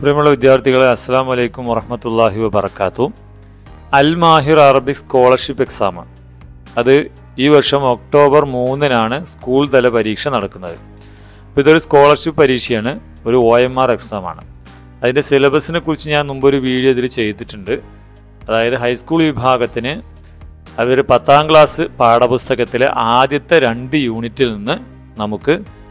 പ്രിയമുള്ള വിദ്യാർത്ഥികളെ, അസ്സലാമു അലൈക്കും വറഹ്മത്തുള്ളാഹി വബറകാതുഹു. Al Mahir Arabic scholarship exam അത് ഈ വർഷം ഒക്ടോബർ 3-നാണ് സ്കൂൾ തല പരീക്ഷ നടക്കുന്നത്. അപ്പോൾ ഇതൊരു സ്കോളർഷിപ്പ് പരീക്ഷയാണ്, ഒരു OMR എക്സാമാണ്. അതിൻ്റെ സിലബസിനെ കുറിച്ച് ഞാൻ മുമ്പൊരു വീഡിയോ ഇതിൽ ചെയ്തിട്ടുണ്ട്. അതായത് ഹൈസ്കൂൾ വിഭാഗത്തിന് അവർ 10ാം ക്ലാസ് പാഠപുസ്തകത്തിലെ ആദ്യത്തെ 2 യൂണിറ്റിൽ നിന്ന് നമുക്ക്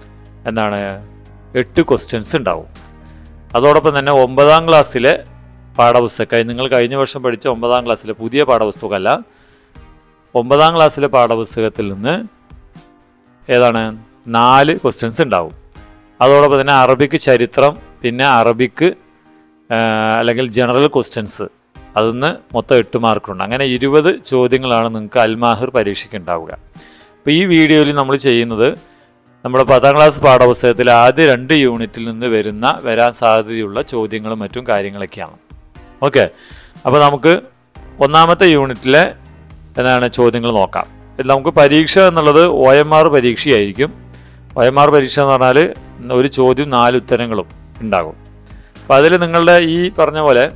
8 ക്വസ്റ്റ്യൻസ് ഉണ്ടാവും. അതോടൊപ്പം തന്നെ 9ാം ക്ലാസ്സിലെ പാഠപുസ്തകം, നിങ്ങൾ കഴിഞ്ഞ വർഷം പഠിച്ച 9ാം ക്ലാസ്സിലെ പുതിയ പാഠപുസ്തകമല്ല, 9ാം ക്ലാസ്സിലെ പാഠപുസ്തകത്തിൽ നിന്ന് 4 ക്വസ്റ്റ്യൻസ് ഉണ്ടാവും. അതോടൊപ്പം തന്നെ അറബിക്ക് ചരിത്രം, പിന്നെ അറബിക്ക് അല്ലെങ്കിൽ ജനറൽ ക്വസ്റ്റ്യൻസ്, അതിന്ന് മൊത്തം 8 മാർക്കുണ്ട്. അങ്ങനെ 20 ചോദ്യങ്ങളാണ് നിങ്ങൾക്ക് അൽ മാഹിർ പരീക്ഷയ്ക്ക് ഉണ്ടാവുക. അപ്പോൾ ഈ വീഡിയോയിൽ നമ്മൾ ചെയ്യുന്നത് നമ്മുടെ 10ാം ക്ലാസ് പാഠപുസ്തകത്തിലെ ആദ്യ 2 യൂണിറ്റിൽ നിന്ന് വരാൻ സാധ്യതയുള്ള ചോദ്യങ്ങളും മറ്റും കാര്യങ്ങളൊക്കെയാണ്. ഓക്കെ, അപ്പോൾ നമുക്ക് 1ാമത്തെ യൂണിറ്റിലെ ചോദ്യങ്ങൾ നോക്കാം. നമുക്ക് പരീക്ഷ എന്നുള്ളത് OMR പരീക്ഷയായിരിക്കും. OMR പരീക്ഷ എന്ന് പറഞ്ഞാൽ ഒരു ചോദ്യം 4 ഉത്തരങ്ങളും ഉണ്ടാകും. അപ്പോൾ അതിൽ നിങ്ങളുടെ ഈ പറഞ്ഞ പോലെ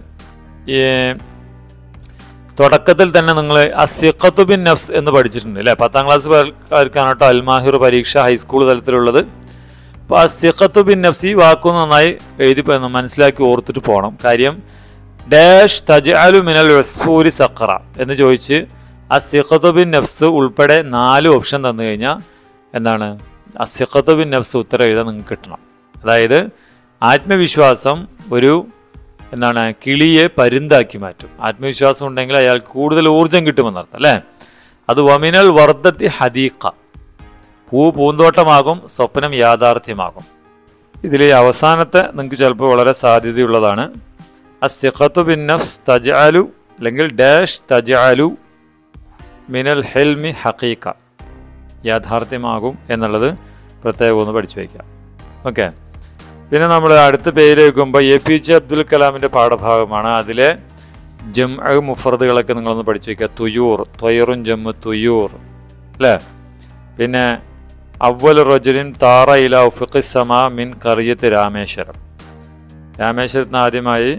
തുടക്കത്തിൽ തന്നെ നിങ്ങൾ അസിഖത്തു ബിൻ നഫ്സ് എന്ന് പഠിച്ചിട്ടുണ്ട് അല്ലേ? 10ാം ക്ലാസ്സുകാർക്കാണ് കേട്ടോ അൽ മാഹിർ പരീക്ഷ ഹൈസ്കൂൾ തലത്തിലുള്ളത്. അപ്പോൾ അസിഖത്തു ബിൻ നഫ്സ് ഈ വാക്കൊന്ന് നന്നായി എഴുതി മനസ്സിലാക്കി ഓർത്തിട്ട് പോകണം. കാര്യം ഡാഷ് തജ്അലു മിനൽ ഉസ്ഫൂരി സഖറ എന്ന് ചോദിച്ച് അസിഖത്തു ബിൻ നഫ്സ് ഉൾപ്പെടെ 4 ഓപ്ഷൻ തന്നു കഴിഞ്ഞാൽ അസിഖത്തു ബിൻ നഫ്സ് ഉത്തരം എഴുതാൻ നിങ്ങൾക്ക് കിട്ടണം. അതായത് ആത്മവിശ്വാസം ഒരു കിളിയെ പരുന്താക്കി മാറ്റും. ആത്മവിശ്വാസം ഉണ്ടെങ്കിൽ അയാൾക്ക് കൂടുതൽ ഊർജം കിട്ടുമെന്നർത്ഥം അല്ലേ? അത് വമിനൽ വർദ്ധത്തി ഹദീഖ, പൂന്തോട്ടമാകും, സ്വപ്നം യാഥാർത്ഥ്യമാകും. ഇതിൽ അവസാനത്തെ നിങ്ങൾക്ക് ചിലപ്പോൾ വളരെ സാധ്യതയുള്ളതാണ്. അസ്സിഖത്തു ബിൻ നഫ്സ് തജ്അലു അല്ലെങ്കിൽ ഡാഷ് തജ്അലു മിനൽ ഹിൽമി ഹഖീഖ, യാഥാർത്ഥ്യമാകും എന്നുള്ളത് പ്രത്യേകം ഒന്ന് പഠിച്ചു വയ്ക്കാം. ഓക്കെ, പിന്നെ നമ്മൾ അടുത്ത പേര് വയ്ക്കുമ്പോൾ APJ അബ്ദുൽ കലാമിൻ്റെ പാഠഭാഗമാണ്. അതിലെ ജംഅ മുഫ്രദുകളൊക്കെ നിങ്ങളൊന്ന് പഠിച്ചു വയ്ക്കുക. തുയൂർ, ത്വയറുൻ ജമ്മ് തുയൂർ അല്ലേ? പിന്നെ അവ്വൽ റജുലിൻ താറ ഇലാ ഉഫുഖി സമാ മിൻ ഖറിയത്ത് രാമേശ്വരം, രാമേശ്വരത്തിന് ആദ്യമായി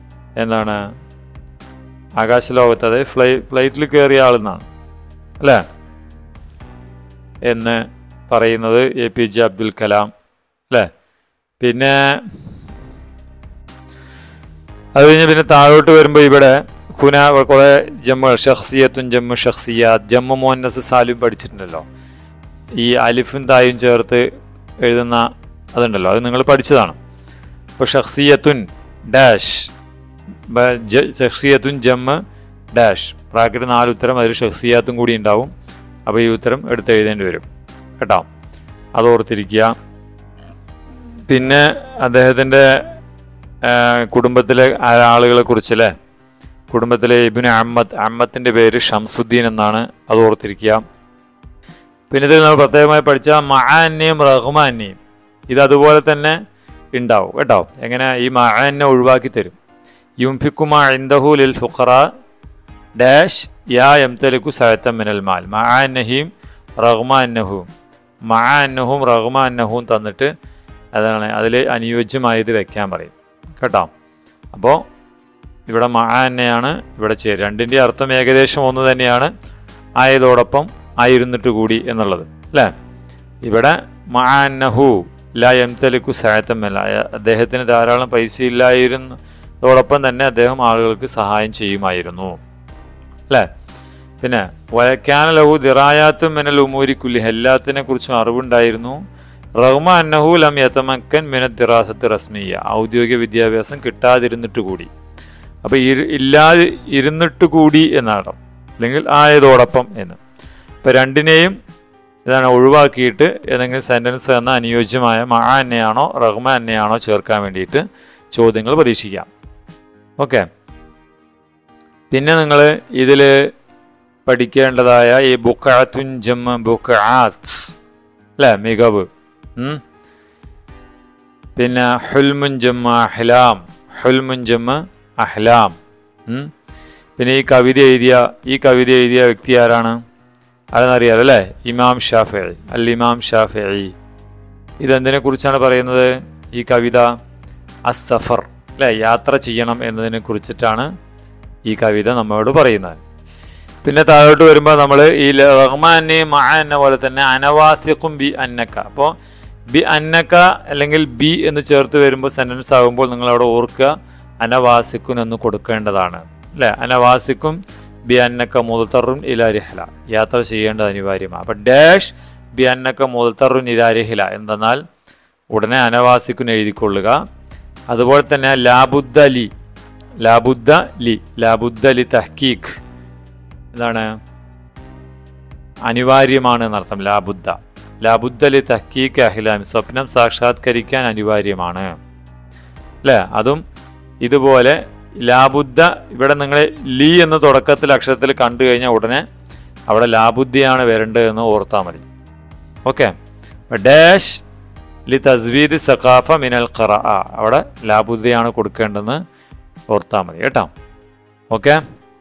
ആകാശലോകത്ത്, അതായത് ഫ്ലൈറ്റിൽ കയറിയ ആളെന്നാണ് അല്ലേ എന്ന് പറയുന്നത് APJ അബ്ദുൽ കലാം അല്ലേ? പിന്നെ അത് കഴിഞ്ഞ് പിന്നെ താഴോട്ട് വരുമ്പോൾ ഇവിടെ കുറേ ജമ്മുകൾ, ഷഖ്സിയത്തും ജമ്മു ഷഖ്സിയാത്ത്, ജമ്മു മുഅന്നസ് സാലിം പഠിച്ചിട്ടുണ്ടല്ലോ. ഈ അലിഫും തായും ചേർത്ത് എഴുതുന്ന അതുണ്ടല്ലോ, അത് നിങ്ങൾ പഠിച്ചതാണ്. ഇപ്പോൾ ഷഖ്സിയത്തുൻ ഡാഷ്, ഷഖ്സിയത്തുൻ ജമ്മ് ഡാഷ്, ബ്രാക്കറ്റ് 4 ഉത്തരം, അതിൽ ഷഖ്സിയാത്തും കൂടി ഉണ്ടാവും. അപ്പോൾ ഈ ഉത്തരം എടുത്ത് എഴുതേണ്ടി വരും കേട്ടോ, അത് ഓർത്തിരിക്കുക. പിന്നെ അദ്ദേഹത്തിൻ്റെ കുടുംബത്തിലെ ആളുകളെ കുറിച്ചല്ലേ, കുടുംബത്തിലെ ഇബ്നു അമ്മത്തിൻ്റെ പേര് ഷംസുദ്ദീൻ എന്നാണ്, അത് ഓർത്തിരിക്കുക. പിന്നെ ഇതിൽ നമ്മൾ പ്രത്യേകമായി പഠിച്ച മഅന്നയും റഹ്മാന്നയും ഇത് അതുപോലെ തന്നെ ഉണ്ടാവും കേട്ടോ. എങ്ങനെ ഈ മഅന്നെ ഒഴിവാക്കി തരും. യുംഫിക്കുമാ ഇൻദഹു ലിൽ ഫുഖറാ ഡാഷ് യാ യംതലിക്കു സഅതൻ മിനൽ മാൽ, മഅന്നഹിയും റഹ്മാന്നഹും, മഅന്നഹും റഹ്മാന്നഹും തന്നിട്ട് അതിൽ അനുയോജ്യമായത് വെക്കാൻ പറയും കേട്ടോ. അപ്പോൾ ഇവിടെ മഅന്നയാണ് ഇവിടെ ചേരുക. രണ്ടിൻ്റെ അർത്ഥം ഏകദേശം ഒന്ന് തന്നെയാണ്, ആയതോടൊപ്പം ആയിരുന്നിട്ട് കൂടി എന്നുള്ളത് അല്ലേ? ഇവിടെ മഅന്നഹു ലാ യംതലിക്കു സഅതൻ മിനൽ, അദ്ദേഹത്തിന് ധാരാളം പൈസ ഇല്ലായിരുന്നതോടൊപ്പം തന്നെ അദ്ദേഹം ആളുകൾക്ക് സഹായം ചെയ്യുമായിരുന്നു അല്ലേ? പിന്നെ വയക്കാന ലഹു ദിറായാത്തും മിനൽ ഉമൂരി കുല്ലി, എല്ലാത്തിനെ കുറിച്ചും അറിവുണ്ടായിരുന്നു. റഗ്മ അന്നഹു ലം യതമക്കൻ മിന ദിറാസത്ത് റസ്മിയ, ഔദ്യോഗിക വിദ്യാഭ്യാസം കിട്ടാതിരുന്നിട്ട് കൂടി. അപ്പോൾ ഇല്ലാതെ ഇരുന്നിട്ട് കൂടി എന്നാണ്, അല്ലെങ്കിൽ ആയതോടൊപ്പം എന്ന്. ഇപ്പോൾ രണ്ടിനെയും ഒഴിവാക്കിയിട്ട് ഏതെങ്കിലും സെൻറ്റൻസ് എന്ന അനുയോജ്യമായ മഅന്നയാണോ റഗ്മ അന്നയാണോ ചേർക്കാൻ വേണ്ടിയിട്ട് ചോദ്യങ്ങൾ പ്രതീക്ഷിക്കാം. ഓക്കെ, പിന്നെ നിങ്ങൾ ഇതിൽ പഠിക്കേണ്ടതായ ഈ ബുഖഅത്തുൻ ജമ്മ് ബുഖഅത്ത് അല്ലേ, മികവ്. പിന്നെ ഹുൽമുൻ ജമ്മ് അഹ്ലാം, ഹുൽമുൻ ജമ്മ് അഹ്ലാം. പിന്നെ ഈ കവിത എഴുതിയ വ്യക്തി ആരാണ്? അതെന്നറിയാലോ അല്ലേ? ഇമാം ഷാഫിഈ, അൽ ഇമാം ഷാഫിഈ. ഇതെന്തിനെ കുറിച്ചാണ് പറയുന്നത് ഈ കവിത? അസ്സഫർ അല്ലേ, യാത്ര ചെയ്യണം എന്നതിനെ കുറിച്ചിട്ടാണ് ഈ കവിത നമ്മോട് പറയുന്നത്. പിന്നെ താഴോട്ട് വരുമ്പോൾ നമ്മൾ ഈ റഹ്മാനെ മഅ എന്ന പോലെ തന്നെ അനവാസിഖും ബി അന്നക്ക. അപ്പോൾ ബി അന്നക്ക അല്ലെങ്കിൽ ബി എന്ന് ചേർത്ത് വരുമ്പോൾ സെൻറ്റൻസ് ആകുമ്പോൾ നിങ്ങളവിടെ ഓർക്കുക അനവാസിക്കുൻ എന്ന് കൊടുക്കേണ്ടതാണ് അല്ലേ. അനവാസിക്കും ബി അന്നക്ക മുൽത്തറുൻ ഇലാ റിഹ്ല, യാത്ര ചെയ്യേണ്ടത് അനിവാര്യമാണ്. അപ്പം ഡാഷ് ബി അന്നക്ക മുൽത്തറുൻ ഇലാ റിഹ്ല എന്തെന്നാൽ ഉടനെ അനവാസിക്കുൻ എഴുതിക്കൊള്ളുക. അതുപോലെ തന്നെ ലാബുദ്ദ ലി, ലാബുദ്ദ ലി, ലാബുദ്ദ ലി തഹ്കീഖ് എന്താണ്, അനിവാര്യമാണ് എന്നർത്ഥം. ലാബുദ്ദ, ലാബുദ്ദ ലി തഹ്കീഖ് അഹ്ലാം, സ്വപ്നം സാക്ഷാത്കരിക്കാൻ അനിവാര്യമാണ് അല്ലേ. അതും ഇതുപോലെ ലാബുദ്ദ, ഇവിടെ നിങ്ങൾ ലി എന്ന് തുടക്കത്തിൽ അക്ഷരത്തിൽ കണ്ടു കഴിഞ്ഞാൽ ഉടനെ അവിടെ ലാബുദ്ദയാണ് വരേണ്ടത് എന്ന് ഓർത്താൽ മതി. ഓക്കെ. ഡാഷ് ലി തസ്വീദ് സഖാഫ മിനൽ ഖറാഅ, അവിടെ ലാബുദ്ദയാണ് കൊടുക്കേണ്ടതെന്ന് ഓർത്താൽ മതി കേട്ടോ. ഓക്കെ.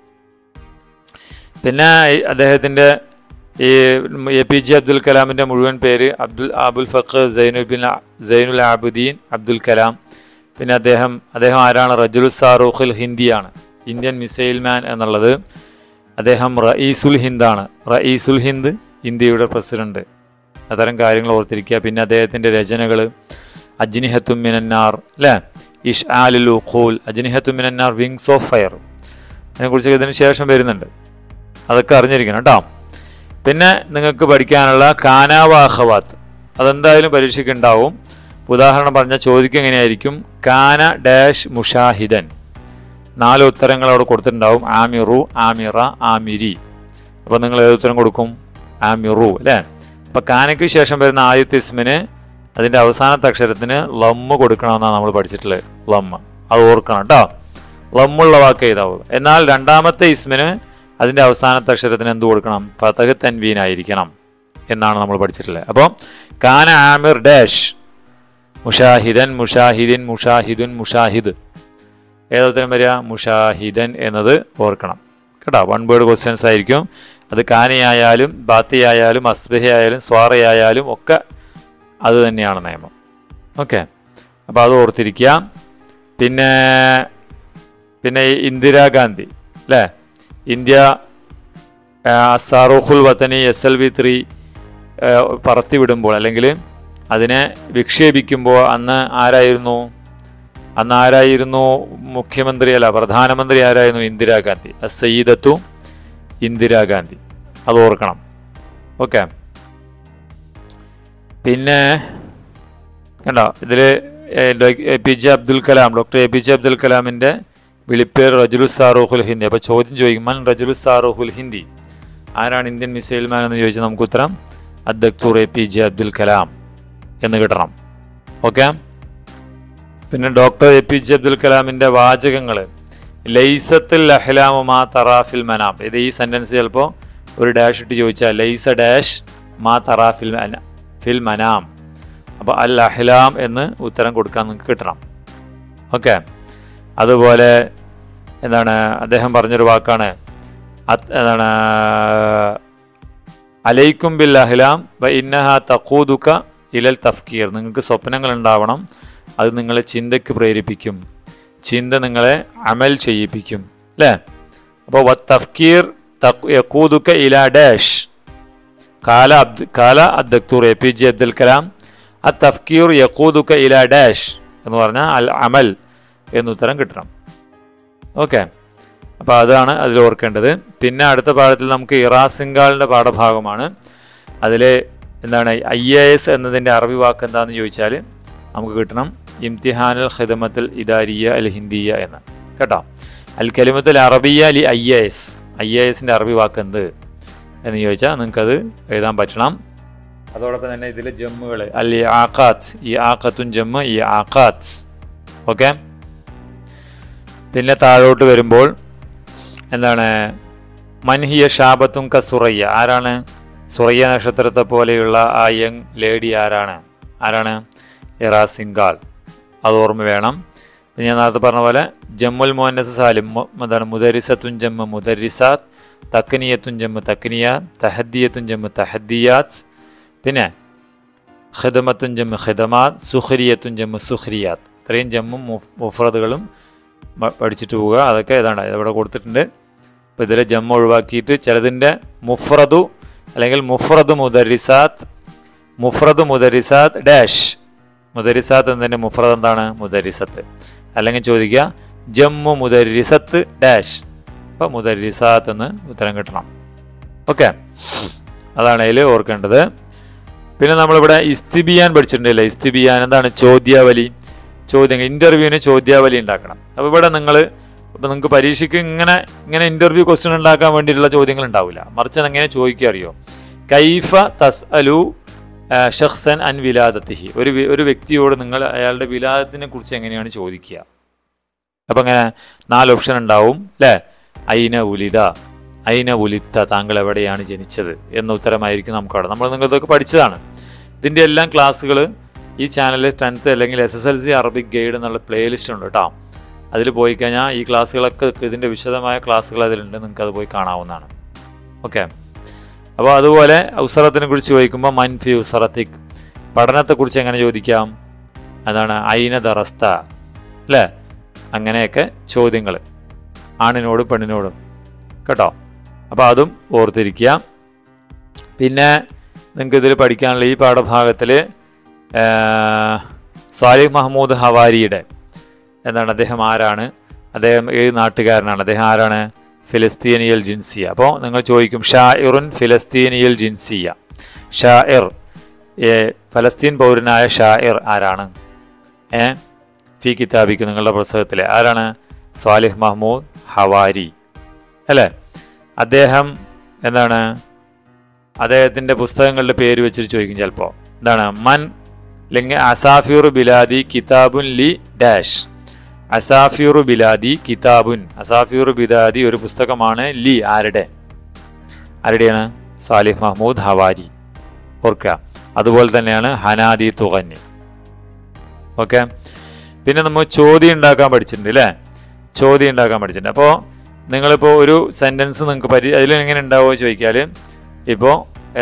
പിന്നെ അദ്ദേഹത്തിൻ്റെ ഈ APJ അബ്ദുൽ കലാമിൻ്റെ മുഴുവൻ പേര് അബുൽ ഫഖ് സൈനുൽ ആബുദ്ദീൻ അബ്ദുൽ കലാം. പിന്നെ അദ്ദേഹം ആരാണ്? റജുലുസ് സാറൂഖുൽ ഹിന്ദിയാണ്, ഇന്ത്യൻ മിസൈൽ മാൻ എന്നുള്ളത്. അദ്ദേഹം റഈസുൽ ഹിന്ദാണ്, റഈസുൽ ഹിന്ദ്, ഇന്ത്യയുടെ പ്രസിഡന്റ്. അത്തരം കാര്യങ്ങൾ ഓർത്തിരിക്കുക. പിന്നെ അദ്ദേഹത്തിൻ്റെ രചനകൾ അജ്നിഹത്തും മിനന്നാർ അല്ലേ, ഇഷ്ആലുൽ ഉഖൂൽ, അജ്നിഹത്തും മിനന്നാർ, വിങ്സ് ഓഫ് ഫയർ, അതിനെക്കുറിച്ച് ഇതിന് ശേഷം വരുന്നുണ്ട്, അതൊക്കെ അറിഞ്ഞിരിക്കണം കേട്ടോ. പിന്നെ നിങ്ങൾക്ക് പഠിക്കാനുള്ള കാനാവ അഖവാത്ത്, അതെന്തായാലും പരീക്ഷയ്ക്ക് ഉണ്ടാവും. ഉദാഹരണം പറഞ്ഞാൽ ചോദിക്കുക എങ്ങനെയായിരിക്കും, കാന ഡാഷ് മുഷാഹിദൻ, 4 ഉത്തരങ്ങൾ അവിടെ കൊടുത്തിട്ടുണ്ടാവും. ആമിറു, ആമിറ, ആമിരി. അപ്പോൾ നിങ്ങൾ ഏത് ഉത്തരം കൊടുക്കും? ആമിറു അല്ലേ. അപ്പം കാനയ്ക്ക് ശേഷം വരുന്ന ആദ്യത്തെ ഇസ്മിന് അതിൻ്റെ അവസാനത്തെ അക്ഷരത്തിന് ലമ്മ് കൊടുക്കണമെന്നാണ് നമ്മൾ പഠിച്ചിട്ടുള്ളത്. ലമ്മ് അത് ഓർക്കണം കേട്ടോ, ലമ്മുള്ള വാക്ക് എഴുതാവും. എന്നാൽ രണ്ടാമത്തെ ഇസ്മിന് അതിൻ്റെ അവസാനത്തെ അക്ഷരത്തിന് എന്ത് കൊടുക്കണം? ഫതഹ് തൻവീൻ ആയിരിക്കണം എന്നാണ് നമ്മൾ പഠിച്ചിട്ടുള്ളത്. അപ്പോൾ കാന ആമിർ ഡാഷ് മുഷാഹിദൻ, മുഷാഹിദിൻ, മുഷാഹിദുൻ, മുഷാഹിദ്. ഏതോത്തരം വരിക? മുഷാഹിദൻ എന്നത് ഓർക്കണം കേട്ടോ. 1 വേർഡ് ക്വസ്റ്റ്യൻസ് ആയിരിക്കും. അത് കാനയായാലും ബാത്തിയായാലും അസ്ബഹയായാലും സ്വാറയായാലും ഒക്കെ അത് തന്നെയാണ് നിയമം. ഓക്കെ. അപ്പോൾ അത് ഓർത്തിരിക്കുക. പിന്നെ ഇന്ദിരാഗാന്ധി അല്ലേ, ഇന്ത്യ സാറൂഖുൽ വത്തനി SLV-3 പറത്തിവിടുമ്പോൾ അല്ലെങ്കിൽ അതിനെ വിക്ഷേപിക്കുമ്പോൾ അന്ന് ആരായിരുന്നു മുഖ്യമന്ത്രി അല്ല പ്രധാനമന്ത്രി ആരായിരുന്നു? ഇന്ദിരാഗാന്ധി. സയ്യിദത്തു ഇന്ദിരാഗാന്ധി, അത് ഓർക്കണം. ഓക്കെ. പിന്നെ കണ്ടോ ഇതിൽ APJ Abdul Kalam, doctor APJ Abdul കലാമിൻ്റെ വിളിപ്പേർ റജുലുസ് സാറൂഖുൽ ഹിന്ദി. അപ്പോൾ ചോദ്യം ചോദിക്കും, മൻ റജുലുസ് സാറൂഖുൽ ഹിന്ദി, ആരാണ് ഇന്ത്യൻ മിസൈൽ മാൻ എന്ന് ചോദിച്ചാൽ നമുക്ക് ഉത്തരം അദ്ദക്തൂർ APJ അബ്ദുൽ കലാം എന്ന് കിട്ടണം. ഓക്കെ. പിന്നെ ഡോക്ടർ APJ അബ്ദുൽ കലാമിൻ്റെ വാചകങ്ങൾ ലൈസത്തുൽ അഹ്ലാമു മാ തറാഫിൽ മനാം. ഇത് ഈ സെൻറ്റൻസ് ചിലപ്പോൾ ഒരു ഡാഷ് ഇട്ട് ചോദിച്ചാൽ ലൈസ ഡാഷ് മാ തറാഫിൽ ഫിൽ മനാം, അപ്പോൾ അൽ അഹ്ലാം എന്ന് ഉത്തരം കൊടുക്കാൻ നിങ്ങൾക്ക് കിട്ടണം. ഓക്കെ. അതുപോലെ എന്താണ് അദ്ദേഹം പറഞ്ഞൊരു വാക്കാണ്, എന്താണ് അലൈക്കും ബിൽ അഹ്ലാം വ ഇന്നഹ തഖൂദുക ഇലൽ തഫ്കീർ. നിങ്ങൾക്ക് സ്വപ്നങ്ങൾ ഉണ്ടാവണം, അത് നിങ്ങളെ ചിന്തയ്ക്ക് പ്രേരിപ്പിക്കും, ചിന്ത നിങ്ങളെ അമൽ ചെയ്യിപ്പിക്കും അല്ലേ. അപ്പോൾ വ തഫ്കീർ യഖൂദുക ഇലാ ഡാഷ് കാല അദ്ദക്തൂർ APJ അബ്ദുൽ കലാം അ തഫ്കീർ യഖൂദുക ഇലാ ഡാഷ് എന്ന് പറഞ്ഞാൽ അൽ അമൽ എന്നുത്തരം കിട്ടണം. ഓക്കെ. അപ്പോൾ അതാണ് അതിൽ ഓർക്കേണ്ടത്. പിന്നെ അടുത്ത പാഠത്തിൽ നമുക്ക് ഇറാസിംഗാളിൻ്റെ പാഠഭാഗമാണ്. അതിൽ എന്താണ് IAS എന്നതിൻ്റെ അറബി വാക്ക് എന്താണെന്ന് ചോദിച്ചാൽ നമുക്ക് കിട്ടണം ഇംതിഹാനുൽ ഖിദ്മത്തുൽ ഇദാരിയ അൽ ഹിന്ദിയ എന്ന് കേട്ടോ. അൽ കലിമത്തുൽ അറബിയ ലി IASൻ്റെ അറബി വാക്ക് എന്ത് എന്ന് ചോദിച്ചാൽ നിങ്ങൾക്കത് എഴുതാൻ പറ്റണം. അതോടൊപ്പം തന്നെ ഇതിൽ ജമ്മുകൾ അൽ ആഖാത്ത്, ഈ ആഖത്തുൻ ജമ്മ്, ഈ ആഖാത്ത്. ഓക്കെ. പിന്നെ താഴോട്ട് വരുമ്പോൾ എന്താണ് മൻഹിയ ഷാബത്തും ക സുറയ്യ, ആരാണ്? സുറയ്യ നക്ഷത്രത്തെ പോലെയുള്ള ആ യങ് ലേഡി ആരാണ്? ഇറാസിംഗാൾ, അത് ഓർമ്മ വേണം. പിന്നെ ഞാൻ നേരത്തെ പറഞ്ഞ പോലെ ജമ്മുൽ മുഅന്നസ് സാലിം എന്താണ് മുദരിസത്തുൻ ജമ്മ് മുദരിസാത്ത്, തക്നിയത്തുൻ ജമ്മ് തക്നിയാത്ത്, തഹദ്ദിയത്തുൻ ജമ്മ് തഹദ്ദിയാത്ത്, പിന്നെ ഖിദ്മത്തുൻ ജമ്മ് ഖിദമാത്ത്, സുഖ്രിയത്തുൻ ജമ്മ് സുഖ്രിയാത്ത്. ഇത്രയും ജമ്മും മുഫ്രദുകളും പഠിച്ചിട്ട് പോവുക. അതൊക്കെ ഏതാണ് ഇവിടെ കൊടുത്തിട്ടുണ്ട്. അപ്പോൾ ഇതിലെ ജമ്മ ഒഴിവാക്കിയിട്ട് ചിലതിൻ്റെ മുഫ്രദു അല്ലെങ്കിൽ മുഫ്രദ് മുദരിസാത്ത് ഡാഷ്. മുദരിസാത്ത് എന്നതിൻ്റെ മുഫ്രദ് എന്താണ്? മുദരിസത്ത്. അല്ലെങ്കിൽ ചോദിക്കുക ജമ്മു മുദരിസത്ത് ഡാഷ്. അപ്പോൾ മുദരിസാത്ത് എന്ന് ഉത്തരം കിട്ടണം. ഓക്കെ, അതാണ് അതിൽ ഓർക്കേണ്ടത്. പിന്നെ നമ്മളിവിടെ ഇസ്തിബിയാൻ പഠിച്ചിട്ടുണ്ടല്ലേ. ഇസ്തിബിയാൻ എന്താണ്? ചോദ്യാവലി. ചോദ്യങ്ങൾ, ഇൻ്റർവ്യൂവിന് ചോദ്യാവലി ഉണ്ടാക്കണം. അപ്പോൾ ഇവിടെ നിങ്ങൾക്ക് പരീക്ഷയ്ക്ക് ഇങ്ങനെ ഇൻ്റർവ്യൂ ക്വസ്റ്റ്യൻ ഉണ്ടാക്കാൻ വേണ്ടിയിട്ടുള്ള ചോദ്യങ്ങൾ ഉണ്ടാവില്ല. മറിച്ച് എങ്ങനെ ചോദിക്കുക അറിയോ? കൈഫ തസ്അലു ഷഖ്സൻ അൻ വിലാദത്തിഹി. ഒരു വ്യക്തിയോട് നിങ്ങൾ അയാളുടെ വിലാദത്തിനെ കുറിച്ച് എങ്ങനെയാണ് ചോദിക്കുക? അപ്പം അങ്ങനെ 4 ഓപ്ഷൻ ഉണ്ടാവും അല്ലേ. ഐന ഉലിത്ത, താങ്കൾ എവിടെയാണ് ജനിച്ചത് എന്ന ഉത്തരമായിരിക്കും നമുക്കവിടെ. നിങ്ങളിതൊക്കെ പഠിച്ചതാണ്. ഇതിൻ്റെ എല്ലാം ക്ലാസ്സുകൾ ഈ ചാനലിൽ 10th അല്ലെങ്കിൽ SSLC അറബിക് ഗൈഡ് എന്നുള്ള പ്ലേലിസ്റ്റ് ഉണ്ട് കേട്ടോ. അതിൽ പോയി കഴിഞ്ഞാൽ ഈ ക്ലാസ്സുകളൊക്കെ ഇതിൻ്റെ വിശദമായ ക്ലാസ്സുകൾ അതിലുണ്ട്. നിങ്ങൾക്ക് അത് പോയി കാണാവുന്നതാണ്. ഓക്കെ, അപ്പോൾ അതുപോലെ ഉസറത്തിനെ കുറിച്ച് ചോദിക്കുമ്പോൾ മൻഫി ഉസറത്തിക്, പഠനത്തെക്കുറിച്ച് എങ്ങനെ ചോദിക്കാം? അതാണ് ഐന ദറസ്ത അല്ലേ. അങ്ങനെയൊക്കെ ചോദ്യങ്ങൾ ആണിനോടും പെണ്ണിനോടും കേട്ടോ. അപ്പോൾ അതും ഓർത്തിരിക്കുക. പിന്നെ നിങ്ങൾക്ക് ഇതിൽ പഠിക്കാനുള്ള ഈ പാഠഭാഗത്തിൽ സാലിഹ് മഹ്മൂദ് ഹവാരിയുടെ അദ്ദേഹം ആരാണ്? അദ്ദേഹം ഏത് നാട്ടുകാരനാണ്? അദ്ദേഹം ആരാണ്? ഫിലസ്തീനിയൽ ജിൻസിയ. അപ്പോൾ നിങ്ങൾ ചോദിക്കും ഷാഇറുൻ ഫിലസ്തീനിയൽ ജിൻസിയ. ഷാഇർ, ഫലസ്തീൻ പൗരനായ ഷാഇർ ആരാണ്? ഫി കിതാബിക്ക്, നിങ്ങളുടെ പുസ്തകത്തിലെ ആരാണ്? സാലിഹ് മഹ്മൂദ് ഹവാരി അല്ലേ. അദ്ദേഹം അദ്ദേഹത്തിൻ്റെ പുസ്തകങ്ങളുടെ പേര് വെച്ചിട്ട് ചോദിക്കും ചിലപ്പോൾ. മൻ അല്ലെങ്കിൽ അസാഫിറു ബിലാദി കിതാബുൻ ലി ഡാഷ്. അസാഫിറു ബിലാദി കിതാബുൻ, അസാഫിറു ബിലാദി ഒരു പുസ്തകമാണ്. ലി ആരുടെയാണ്? സാലിഹ് മഹ്മൂദ് ഹവാരി. ഓർക്കുക. അതുപോലെ തന്നെയാണ് ഹനാദി തുഗന്നി. ഓക്കെ, പിന്നെ നമ്മൾ ചോദ്യം ഉണ്ടാക്കാൻ പഠിച്ചിട്ടുണ്ട് അല്ലേ. ചോദ്യം ഉണ്ടാക്കാൻ പഠിച്ചിട്ടുണ്ട്. അപ്പോൾ നിങ്ങളിപ്പോൾ ഒരു സെൻറ്റൻസ് നിങ്ങൾക്ക് അതിലെങ്ങനെ ഉണ്ടാവുമോ ചോദിക്കാൽ, ഇപ്പോൾ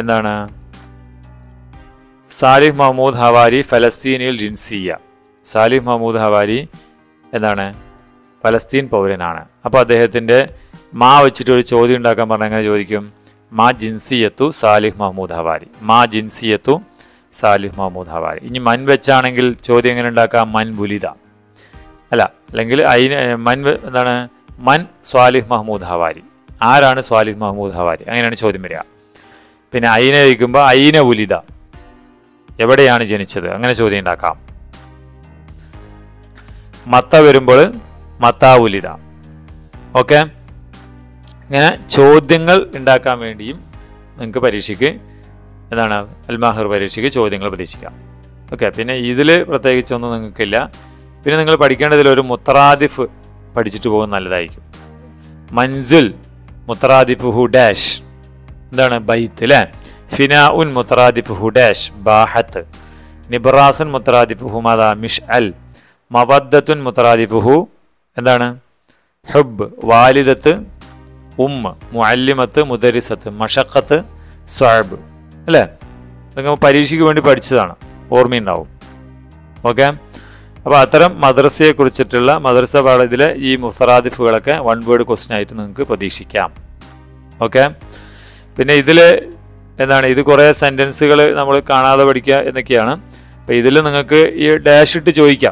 സാലിഹ് മഹ്മൂദ് ഹവാരി ഫലസ്തീനിൽ ജിൻസിയ. സാലിഹ് മഹ്മൂദ് ഹവാരി ഫലസ്തീൻ പൗരനാണ്. അപ്പോൾ അദ്ദേഹത്തിൻ്റെ മാ വെച്ചിട്ട് ഒരു ചോദ്യം ഉണ്ടാക്കാൻ പറഞ്ഞാൽ എങ്ങനെ ചോദിക്കും? മാ ജിൻസിയത്തു സാലിഹ് മഹ്മൂദ് ഹവാരി. മാ ജിൻസിയത്തു സാലിഹ് മഹ്മൂദ് ഹവാരി. ഇനി മൻ വെച്ചാണെങ്കിൽ ചോദ്യം എങ്ങനെ ഉണ്ടാക്കാം? മൻ ബുലിദ അല്ല, അല്ലെങ്കിൽ മൻ സ്വാലിഹ് മഹ്മൂദ് ഹവാരി. ആരാണ് സ്വാലിഹ് മഹ്മൂദ് ഹവാരി? അങ്ങനെയാണ് ചോദ്യം വരിക. പിന്നെ ഐന ചോദിക്കുമ്പോൾ ഐന ഉലിദ, എവിടെയാണ് ജനിച്ചത്? അങ്ങനെ ചോദ്യം ഉണ്ടാക്കാം. മത്ത വരുമ്പോൾ മത്താ ഉലിദ. ഓക്കെ, ഇങ്ങനെ ചോദ്യങ്ങൾ ഉണ്ടാക്കാൻ വേണ്ടിയും നിങ്ങൾക്ക് പരീക്ഷയ്ക്ക് അൽമാഹിർ പരീക്ഷയ്ക്ക് ചോദ്യങ്ങൾ പ്രതീക്ഷിക്കാം. ഓക്കെ, പിന്നെ ഇതിൽ പ്രത്യേകിച്ചൊന്നും നിങ്ങൾക്കില്ല. പിന്നെ നിങ്ങൾ പഠിക്കേണ്ടതിലൊരു മുത്തറാദിഫ് പഠിച്ചിട്ട് പോകുന്നത് നല്ലതായിരിക്കും. മൻസിൽ മുത്തറാദിഫുഹു ഡാഷ്. ബൈത്ത് അല്ലേ. ഫിനാഉൻ മുത്തറാദിഫുഹു ഡാഷ് ബാഹത്ത്. നിബ്റാസുൻ മുത്തറാദിഫുഹു മാദാ മിഷ്അൽ. മവദ്ദത്തുൻ മുത്തറാദിഫുഹു ഹുബ്. വാലിദത്ത് മുഅല്ലിമത്ത് മുദരിസത്ത്. മഷഖത്ത് സ്വഅബ് അല്ലേ. നിങ്ങൾ പരീക്ഷയ്ക്ക് വേണ്ടി പഠിച്ചതാണ്, ഓർമ്മയുണ്ടാവും. ഓക്കെ, അപ്പോൾ അത്തരം മദ്രസയെ കുറിച്ചിട്ടുള്ള മദ്രസ പാഠത്തിലെ ഈ മുത്തറാദിഫുകളൊക്കെ 1 വേർഡ് ക്വസ്റ്റ്യൻ ആയിട്ട് നിങ്ങൾക്ക് പ്രതീക്ഷിക്കാം. ഓക്കെ, പിന്നെ ഇതിൽ ഇത് കുറേ സെൻറ്റൻസുകൾ നമ്മൾ കാണാതെ പഠിക്കുക എന്നൊക്കെയാണ്. അപ്പോൾ ഇതിൽ നിങ്ങൾക്ക് ഈ ഡാഷ് ഇട്ട് ചോദിക്കാം.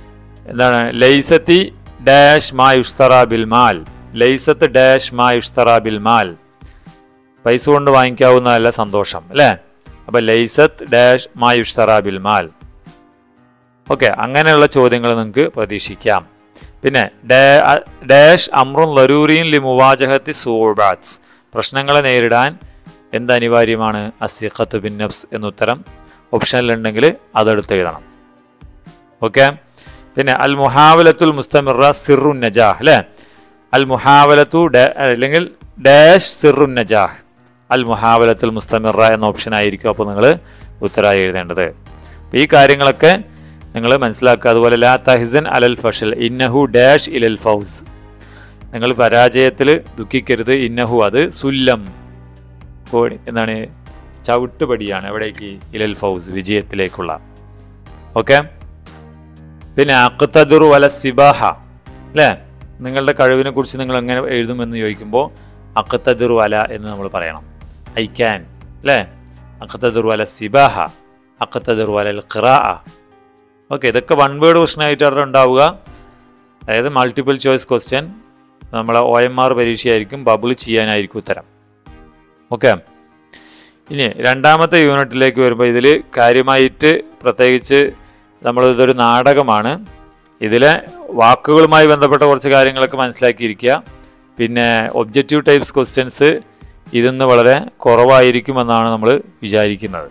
ലൈസത്തി ഡാഷ് മാ യുഷ്തറ ബിൽ മാൽ. ലൈസത്ത് ഡാഷ് മാ യുഷ്തറ ബിൽ മാൽ. പൈസ കൊണ്ട് വാങ്ങിക്കാവുന്നതല്ല സന്തോഷം അല്ലേ. അപ്പോൾ ലൈസത്ത് ഡാഷ് മാ യുഷ്തറ ബിൽ മാൽ. ഓക്കെ, അങ്ങനെയുള്ള ചോദ്യങ്ങൾ നിങ്ങൾക്ക് പ്രതീക്ഷിക്കാം. പിന്നെ ഡാഷ് അമ്രുൻ ലറൂറിൻ ലി മുവാജഹത്തി സൂബാത്സ്. പ്രശ്നങ്ങളെ നേരിടാൻ എന്തനിവാര്യമാണ്? അസിഖത്തു ബിൻ നഫ്സ് എന്നുത്തരം ഓപ്ഷനിലുണ്ടെങ്കിൽ അതെടുത്ത് എഴുതണം. ഓക്കെ, പിന്നെ അൽ മുഹാവലത്തുൽ മുസ്തമിറ സിറുൻ നജാഹ് അല്ലേ. അൽ മുഹാവലത്തു അല്ലെങ്കിൽ ഡാഷ് സിറുൻ നജാഹ്. അൽ മുഹാവലത്തുൽ മുസ്തമിറ എന്ന ഓപ്ഷൻ ആയിരിക്കും അപ്പോൾ നിങ്ങൾ ഉത്തരമായി എഴുതേണ്ടത്. അപ്പോൾ ഈ കാര്യങ്ങളൊക്കെ നിങ്ങൾ മനസ്സിലാക്കുക. അതുപോലെ ലാ തഹ്സൻ അലൽ ഫഷൽ ഇന്നഹു ഡാഷ് ഇലൽ ഫൗസ്. നിങ്ങൾ പരാജയത്തിൽ ദുഃഖിക്കരുത്. ഇന്നഹു അത് സുല്ലം ചവിട്ടുപടിയാണ് എവിടേക്ക്? ഇലൽ ഫൗസ്, വിജയത്തിലേക്കുള്ള. ഓക്കെ, പിന്നെ അഖ്തദിറു അല സിബാഹ അല്ലേ, നിങ്ങളുടെ കഴിവിനെ കുറിച്ച് നിങ്ങൾ എങ്ങനെ എഴുതുമെന്ന് ചോദിക്കുമ്പോൾ അഖ്തദിറു അല എന്ന് നമ്മൾ പറയണം. ഐ ക്യാൻ അല്ലേ, അഖ്തദിറു അല സിബാഹ, അഖ്തദിറു അലൽ ഖിറാഅ. ഓക്കെ, ഇതൊക്കെ വൺ വേർഡ് ക്വസ്റ്റൻ ആയിട്ടാണ് ഉണ്ടാവുക. അതായത് മൾട്ടിപ്പിൾ ചോയ്സ് ക്വസ്റ്റ്യൻ, നമ്മളെ OMR പരീക്ഷയായിരിക്കും, ബബിൾ ചെയ്യാനായിരിക്കും ഉത്തരം. ഓക്കെ, ഇനി രണ്ടാമത്തെ യൂണിറ്റിലേക്ക് വരുമ്പോൾ ഇതിൽ കാര്യമായിട്ട് പ്രത്യേകിച്ച് ഇതൊരു നാടകമാണ്. ഇതിലെ വാക്കുകളുമായി ബന്ധപ്പെട്ട കുറച്ച് കാര്യങ്ങളൊക്കെ മനസ്സിലാക്കിയിരിക്കുക. പിന്നെ ഒബ്ജക്റ്റീവ് ടൈപ്സ് ക്വസ്റ്റ്യൻസ് ഇതിന്ന് വളരെ കുറവായിരിക്കുമെന്നാണ് നമ്മൾ വിചാരിക്കുന്നത്.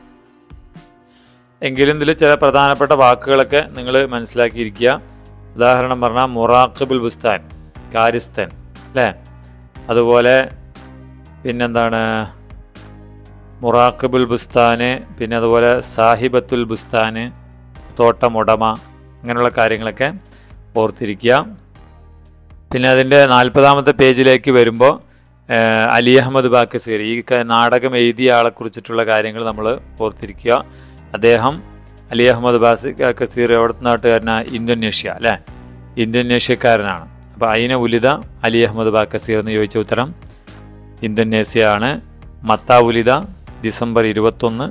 എങ്കിലും ഇതിൽ ചില പ്രധാനപ്പെട്ട വാക്കുകളൊക്കെ നിങ്ങൾ മനസ്സിലാക്കിയിരിക്കുക. ഉദാഹരണം പറഞ്ഞാൽ മുറാഖിബുൽ ബുസ്താൻ, കാര്യസ്ഥൻ അല്ലേ, അതുപോലെ പിന്നെന്താണ് മുറാഖിബുൽ ബുസ്താന്, പിന്നെ അതുപോലെ സാഹിബത്തുൽ ബുസ്താന്, തോട്ടമുടമ, അങ്ങനെയുള്ള കാര്യങ്ങളൊക്കെ ഓർത്തിരിക്കുക. പിന്നെ അതിൻ്റെ 40ാമത്തെ പേജിലേക്ക് വരുമ്പോൾ അലി അഹമ്മദ് ബാക്കസീർ, ഈ നാടകം എഴുതിയ ആളെക്കുറിച്ചിട്ടുള്ള കാര്യങ്ങൾ നമ്മൾ ഓർത്തിരിക്കുക. അദ്ദേഹം അലി അഹമ്മദ് ബാക്കസീർ എവിടുത്തെ നാട്ടുകാരനാണ്? ഇന്തോനേഷ്യ അല്ലേ, ഇന്തോനേഷ്യക്കാരനാണ്. അപ്പോൾ അയിന ഉലിത അലി അഹമ്മദ് ബാക്കസീർ എന്ന് ചോദിച്ച ഉത്തരം ഇന്തോനേഷ്യ ആണ്. മത്ത ഉലിത ഡിസംബർ 21,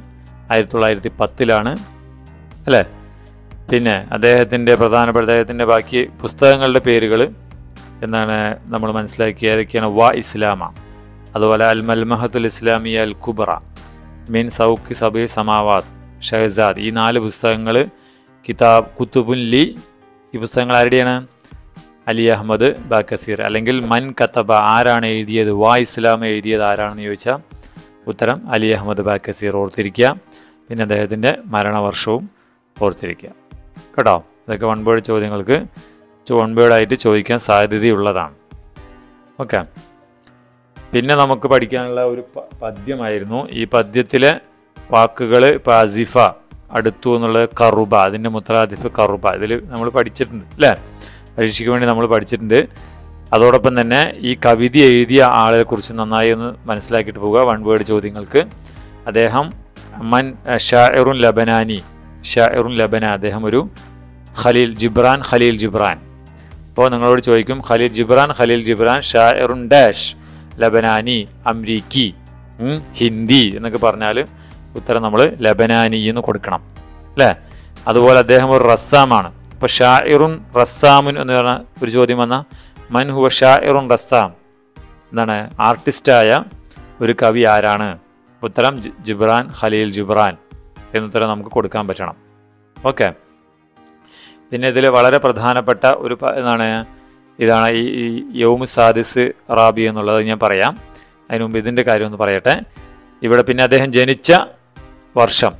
1910 അല്ലേ. പിന്നെ അദ്ദേഹത്തിൻ്റെ ബാക്കി പുസ്തകങ്ങളുടെ പേരുകൾ എന്നാണ് നമ്മൾ മനസ്സിലാക്കിയത്. ഏതൊക്കെയാണ്? വ ഇസ്ലാമ, അതുപോലെ അൽ മൽമഹത്തുൽ ഇസ്ലാമിയ അൽ കുബ്ര, മിൻ സൗഖി സബി സമാവാത്ത്, ഷഹസാദ്. ഈ 4 പുസ്തകങ്ങൾ കിതാബ് കുത്തുബുൻ ലി. ഈ പുസ്തകങ്ങൾ ആരുടെയാണ്? അലി അഹമ്മദ് ബാക്കസീർ. അല്ലെങ്കിൽ മൻ കത്തബ, ആരാണ് എഴുതിയത്? വ ഇസ്ലാം എഴുതിയത് ആരാണെന്ന് ചോദിച്ചാൽ ഉത്തരം അലി അഹമ്മദ് ബാക്കസീർ. ഓർത്തിരിക്കുക. പിന്നെ അദ്ദേഹത്തിൻ്റെ മരണവർഷവും ഓർത്തിരിക്കുക കേട്ടോ. ഇതൊക്കെ വൺ വേർഡ് ചോദ്യങ്ങൾക്ക് വൺ വേർഡായിട്ട് ചോദിക്കാൻ സാധ്യതയുള്ളതാണ്. ഓക്കെ, പിന്നെ നമുക്ക് പഠിക്കാനുള്ള ഒരു പദ്യമായിരുന്നു. ഈ പദ്യത്തിലെ വാക്കുകൾ ഇപ്പോൾ അസിഫ, അടുത്തു എന്നുള്ളത് കറുബ, അതിൻ്റെ മുത്തറാദിഫ് കറുബ, ഇതിൽ നമ്മൾ പഠിച്ചിട്ടുണ്ട് അല്ലേ, പരീക്ഷയ്ക്ക് വേണ്ടി നമ്മൾ പഠിച്ചിട്ടുണ്ട്. അതോടൊപ്പം തന്നെ ഈ കവിത എഴുതിയ ആളെ കുറിച്ച് നന്നായി ഒന്ന് മനസ്സിലാക്കിയിട്ട് പോവുക വൺ വേർഡ് ചോദ്യങ്ങൾക്ക്. അദ്ദേഹം മൻ ഷാഇറുൻ ലബനാനി, ഷാഇറുൻ ലബന, അദ്ദേഹം ഒരു ഖലീൽ ജിബ്രാൻ. അപ്പോൾ നിങ്ങളോട് ചോദിക്കും ഖലീൽ ജിബ്രാൻ ഷാഇറുൻ ഡാഷ് ലബനാനി അംരീക്കി ഹിന്ദി എന്നൊക്കെ പറഞ്ഞാൽ ഉത്തരം നമ്മൾ ലബനാനി എന്ന് കൊടുക്കണം അല്ലേ. അതുപോലെ അദ്ദേഹം ഒരു റസ്സാമാണ്. അപ്പോൾ ഷാഇറുൻ റസ്സാമുൻ എന്ന് പറഞ്ഞ ഒരു ചോദ്യം വന്നാൽ മൻ ഹുവ ഷാഇറുൻ റസ്സാം, എന്താണ് ആർട്ടിസ്റ്റായ ഒരു കവി ആരാണ്? ഉത്തരം ഖലീൽ ജിബ്രാൻ എന്നുത്തരം നമുക്ക് കൊടുക്കാൻ പറ്റണം. ഓക്കെ, പിന്നെ ഇതിൽ വളരെ പ്രധാനപ്പെട്ട ഒരു ഇതാണ് ഈ യൗമു സാദിസ് റാബി എന്നുള്ളത് ഞാൻ പറയാം. അതിനു മുമ്പ് ഇതിൻ്റെ കാര്യം ഒന്ന് പറയട്ടെ. ഇവിടെ പിന്നെ അദ്ദേഹം ജനിച്ച വർഷം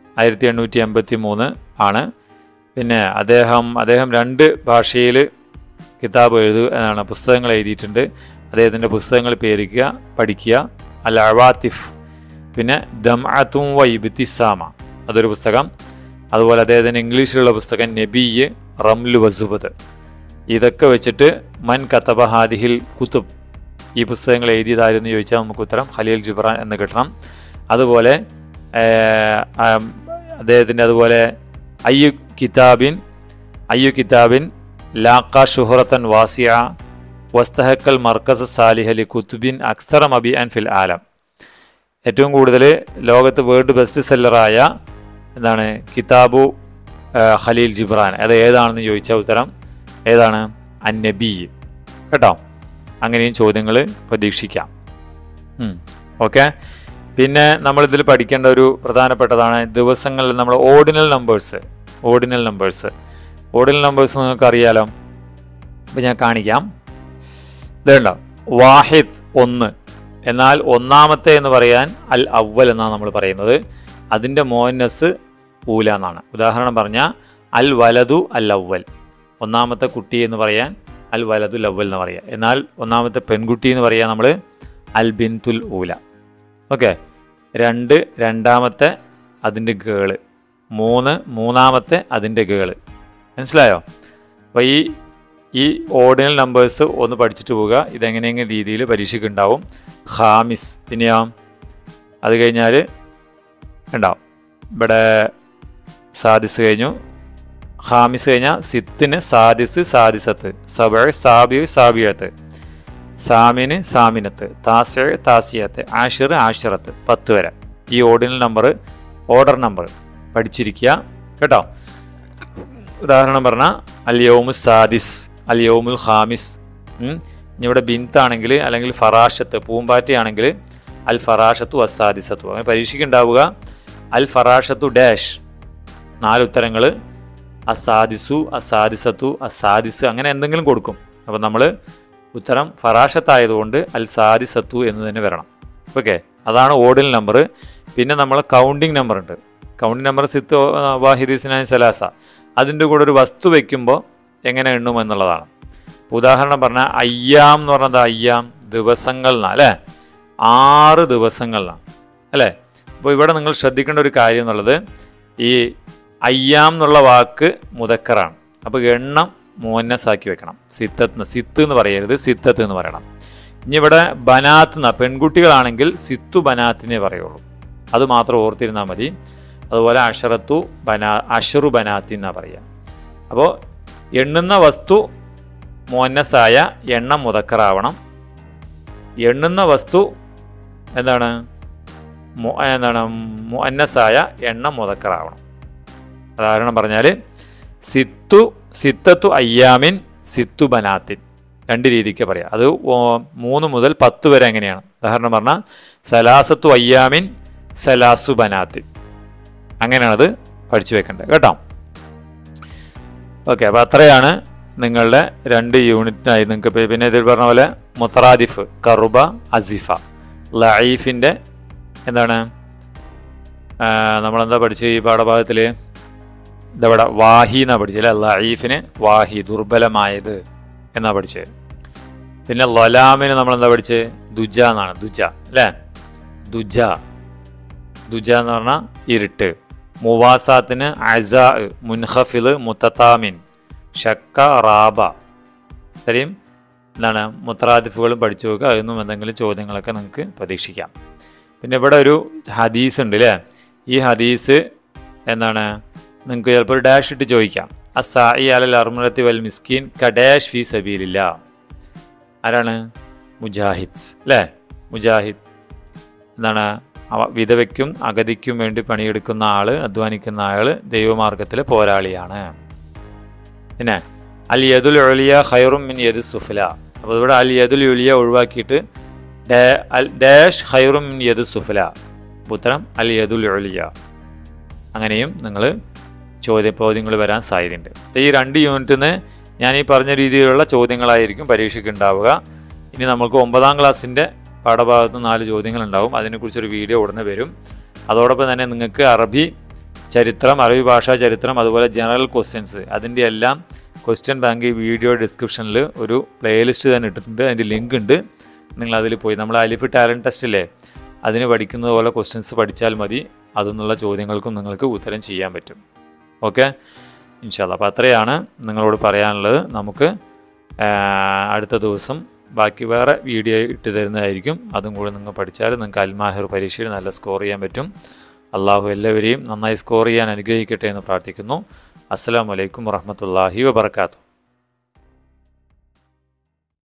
1883 ആണ്. പിന്നെ അദ്ദേഹം 2 ഭാഷയിൽ കിതാബ് പുസ്തകങ്ങൾ എഴുതിയിട്ടുണ്ട്. അദ്ദേഹത്തിൻ്റെ പുസ്തകങ്ങൾ പഠിക്കുക. അൽ അവാത്തിഫ്, പിന്നെ ദംഅത്തും വ ഇബ്തിസാമ, അതൊരു പുസ്തകം. അതുപോലെ അദ്ദേഹത്തിന് ഇംഗ്ലീഷിലുള്ള പുസ്തകം നബിയ്, റംലു വസുബദ്. ഇതൊക്കെ വെച്ചിട്ട് മൻ കത്തബ ഹാദിഹിൽ കുത്തുബ്, ഈ പുസ്തകങ്ങൾ എഴുതിയതായിരുന്നു ചോദിച്ചാൽ നമുക്ക് ഉത്തരം ഖലീൽ ജിബ്രാൻ എന്ന് കിട്ടണം. അതുപോലെ അദ്ദേഹത്തിൻ്റെ അതുപോലെ അയ്യു കിതാബിൻ ലാഖ ഷുഹറത്തൻ വാസിയ വസ്തഹക്കൽ മർക്കസ് സാലിഹലി കുത്തുബിൻ അക്സറ മബി ആൻ ഫിൽ ആലം. ഏറ്റവും കൂടുതൽ ലോകത്ത് വേൾഡ് ബെസ്റ്റ് സെല്ലറായ കിതാബു ഖലീൽ ജിബ്രാൻ, അത് ഏതാണെന്ന് ചോദിച്ചാൽ ഉത്തരം ഏതാണ്? അന്നബി കേട്ടോ. അങ്ങനെയും ചോദ്യങ്ങൾ പ്രതീക്ഷിക്കാം. ഓക്കെ, പിന്നെ നമ്മളിതിൽ പഠിക്കേണ്ട ഒരു പ്രധാനപ്പെട്ടതാണ് ദിവസങ്ങളിൽ നമ്മൾ ഓർഡിനൽ നമ്പേഴ്സ് നിങ്ങൾക്ക് അറിയാലോ. അപ്പം ഞാൻ കാണിക്കാം. ഇതുണ്ടോ, വാഹിദ് 1, എന്നാൽ ഒന്നാമത്തെ എന്ന് പറയാൻ അൽ അവൽ എന്നാണ് നമ്മൾ പറയുന്നത്. അതിൻ്റെ മോനസ് ഊല എന്നാണ്. ഉദാഹരണം പറഞ്ഞാൽ അൽ വലതു അൽ അവൽ, ഒന്നാമത്തെ കുട്ടി എന്ന് പറയാൻ അൽ വലതു ലവൽ എന്ന് പറയാം. എന്നാൽ ഒന്നാമത്തെ പെൺകുട്ടി എന്ന് പറയാൻ നമ്മൾ അൽ ബിൻതുൽ ഊല. ഓക്കെ, 2 രണ്ടാമത്തെ അതിൻ്റെ ഗേള്, 3 മൂന്നാമത്തെ അതിൻ്റെ ഗേള്. മനസ്സിലായോ? അപ്പോൾ ഈ ഓർഡിനൽ നമ്പേഴ്സ് ഒന്ന് പഠിച്ചിട്ട് പോവുക. ഇതെങ്ങനെയെങ്കിലും രീതിയിൽ പരീക്ഷയ്ക്ക് ഉണ്ടാവും. ഖാമിസ്, പിന്നെയോ അത് കഴിഞ്ഞാൽ ഉണ്ടാവും. ഇവിടെ സാദിസ് കഴിഞ്ഞു, ഖാമിസ് കഴിഞ്ഞാൽ സിത്തിന് സാദിസ് സാദിസത്ത്, സബഅ് സാബിയ് സാബിയത്ത്, സാമിന് സാമിനത്ത്, താസിഅ് താസിയത്ത്, ആഷിർ ആഷിറത്ത്, 10 വരെ ഈ ഓർഡർ നമ്പർ പഠിച്ചിരിക്കുക കേട്ടോ. ഉദാഹരണം പറഞ്ഞാൽ അൽ യൗമു സാദിസ്, അൽ യൗമുൽ ഖാമിസ്. ഇനി ഇവിടെ ബിന്താണെങ്കിൽ അല്ലെങ്കിൽ ഫറാഷത്ത് പൂമ്പാറ്റയാണെങ്കിൽ അൽ ഫറാഷത്തു അസാദിസത്തു. അങ്ങനെ പരീക്ഷയ്ക്ക് ഉണ്ടാവുക അൽ ഫറാഷത്തു ഡാഷ് 4 ഉത്തരങ്ങൾ, അസാദിസു അസാദിസത്തു അസാദിസ് അങ്ങനെ എന്തെങ്കിലും കൊടുക്കും. അപ്പം നമ്മൾ ഉത്തരം ഫറാഷത്തായതുകൊണ്ട് അൽ സാദിസത്തു എന്ന് തന്നെ വരണം. ഓക്കെ, അതാണ് ഓർഡിനൽ നമ്പർ. പിന്നെ നമ്മൾ കൗണ്ടിങ് നമ്പർ ഉണ്ട്. കൗണ്ടിങ് നമ്പർ സിത്ത് വാഹിദീസിനായി സലാസ. അതിൻ്റെ കൂടെ ഒരു വസ്തു വയ്ക്കുമ്പോൾ എങ്ങനെ എണ്ണും എന്നുള്ളതാണ്. ഉദാഹരണം പറഞ്ഞാൽ അയ്യാം എന്ന് പറഞ്ഞത് അയ്യാം ദിവസങ്ങൾ എന്നാണ് അല്ലേ, 6 ദിവസങ്ങളിലാണ് അല്ലേ. അപ്പോൾ ഇവിടെ നിങ്ങൾ ശ്രദ്ധിക്കേണ്ട ഒരു കാര്യം എന്നുള്ളത് ഈ അയ്യാം എന്നുള്ള വാക്ക് മുദക്കറാണ്. അപ്പോൾ എണ്ണം മുഅന്നസാക്കി വെക്കണം. സിത്ത് എന്ന് പറയരുത്, സിത്തത്ത് എന്ന് പറയണം. ഇനി ഇവിടെ ബനാത്ത് എന്ന പെൺകുട്ടികളാണെങ്കിൽ സിത്തു ബനാത്തിനെ പറയുള്ളൂ, അത് മാത്രം ഓർത്തിരുന്നാൽ മതി. അതുപോലെ അഷറു ബനാത്തി എന്നാണ് പറയുക. അപ്പോൾ എണ്ണുന്ന വസ്തു മുഅന്നസായ എണ്ണം മുദക്കറാവണം. എണ്ണുന്ന വസ്തു എന്താണ് മുഅന്നസായ എണ്ണം മുദക്കറാവണം. ഉദാഹരണം പറഞ്ഞാൽ സിത്തത്തു അയ്യാമിൻ സിത്തു ബനാത്തിൻ, 2 രീതിക്ക് പറയാം. അത് 3 മുതൽ 10 വരെ എങ്ങനെയാണ്. ഉദാഹരണം പറഞ്ഞാൽ സലാസത്തു അയ്യാമിൻ സലാസു ബനാത്തിൻ, അങ്ങനെയാണത് പഠിച്ചു വെക്കേണ്ടത് കേട്ടോ. ഓക്കെ, അപ്പോൾ അത്രയാണ് നിങ്ങളുടെ 2 യൂണിറ്റിനായി നിങ്ങൾക്ക്. പിന്നെ ഇതിൽ പറഞ്ഞ പോലെ മുത്തറാദിഫ്, കറുബ, അസിഫ, ലഈഫിൻ്റെ എന്താണ് നമ്മളെന്താ പഠിച്ച് ഈ പാഠഭാഗത്തിൽ ഇതവിടെ വാഹി എന്നാണ് പഠിച്ചത് അല്ലേ. ലഈഫിന് വാഹി ദുർബലമായത് എന്നാണ് പഠിച്ചത്. പിന്നെ ലലാമിന് നമ്മളെന്താ പഠിച്ചത് ദുജ എന്നാണ്, ദുജ അല്ലേ. ദുജ എന്ന് പറഞ്ഞാൽ ഇരുട്ട്. മുവാസാത്തിന് അസാ, മുൻഖഫിൽ, മുത്തതാമിൻ, ഷക്ക, റാബ. ഇത്രയും എന്താണ് മുത്തറാദിഫുകളും പഠിച്ചു നോക്കുക. അതിൽ എന്തെങ്കിലും ചോദ്യങ്ങളൊക്കെ നിങ്ങൾക്ക് പ്രതീക്ഷിക്കാം. പിന്നെ ഇവിടെ ഒരു ഹദീസ് ഉണ്ട് അല്ലേ. ഈ ഹദീസ് എന്താണ് നിങ്ങൾക്ക് ചിലപ്പോൾ ഒരു ഡാഷ് ഇട്ട് ചോദിക്കാം. അസായി അലൽ അർമലത്തി വൽ മിസ്കീൻ കഡാഷ് ഫീ സബീലില്ലാ. ആരാണ്? മുജാഹിദ് അല്ലേ. മുജാഹിദ് എന്താണ് വിധവയ്ക്കും അഗതിക്കും വേണ്ടി പണിയെടുക്കുന്ന ആൾ, അധ്വാനിക്കുന്ന ആൾ ദൈവമാർഗത്തിലെ പോരാളിയാണ്. പിന്നെ അൽ യദുൽ ഉലിയ ഖൈറും മിൻ യദി സുഫ്ല. അപ്പോൾ ഇവിടെ അൽ യദുൽ ഉലിയ ഒഴിവാക്കിയിട്ട് ഡാഷ് ഖൈറും മിൻ യദി സുഫ്ല, ഉത്തരം അൽ യദുൽ ഉലിയ. അങ്ങനെയും നിങ്ങൾ ചോദ്യങ്ങൾ വരാൻ സാധ്യതയുണ്ട്. ഈ 2 യൂണിറ്റിൽ നിന്ന് ഞാൻ ഈ പറഞ്ഞ രീതിയിലുള്ള ചോദ്യങ്ങളായിരിക്കും പരീക്ഷയ്ക്ക് ഉണ്ടാവുക. ഇനി നമുക്ക് 9ാം ക്ലാസ്സിൻ്റെ പാഠഭാഗത്ത് 4 ചോദ്യങ്ങളുണ്ടാവും. അതിനെക്കുറിച്ചൊരു വീഡിയോ ഉടനെ വരും. അതോടൊപ്പം തന്നെ നിങ്ങൾക്ക് അറബി ചരിത്രം, അറബി ഭാഷാ ചരിത്രം, അതുപോലെ ജനറൽ ക്വസ്റ്റ്യൻസ്, അതിൻ്റെ എല്ലാം ക്വസ്റ്റ്യൻ ബാങ്ക് ഈ വീഡിയോ ഡിസ്ക്രിപ്ഷനിൽ ഒരു പ്ലേലിസ്റ്റ് തന്നെ ഇട്ടിട്ടുണ്ട്. അതിൻ്റെ ലിങ്ക് ഉണ്ട്. നിങ്ങളതിൽ പോയി നമ്മൾ അലിഫ് ടാലൻറ്റ് ടെസ്റ്റില്ലേ അതിന് പഠിക്കുന്നത് പോലെ ക്വസ്റ്റ്യൻസ് പഠിച്ചാൽ മതി. അതിനുള്ള ചോദ്യങ്ങൾക്കും നിങ്ങൾക്ക് ഉത്തരം ചെയ്യാൻ പറ്റും. ഓക്കെ, ഇൻഷാ അല്ലാഹ്. അപ്പോൾ അത്രയാണ് നിങ്ങളോട് പറയാനുള്ളത്. നമുക്ക് അടുത്ത ദിവസം ബാക്കി വേറെ വീഡിയോ ഇട്ട് തരുന്നതായിരിക്കും. അതും കൂടെ നിങ്ങൾ പഠിച്ചാൽ നിങ്ങൾക്ക് അൽമാഹിർ പരീക്ഷയിൽ നല്ല സ്കോർ ചെയ്യാൻ പറ്റും. അള്ളാഹു എല്ലാവരെയും നന്നായി സ്കോർ ചെയ്യാൻ അനുഗ്രഹിക്കട്ടെ എന്ന് പ്രാർത്ഥിക്കുന്നു. അസ്സലാമു അലൈക്കും വറഹ്മത്തുള്ളാഹി വബറകാതുഹു.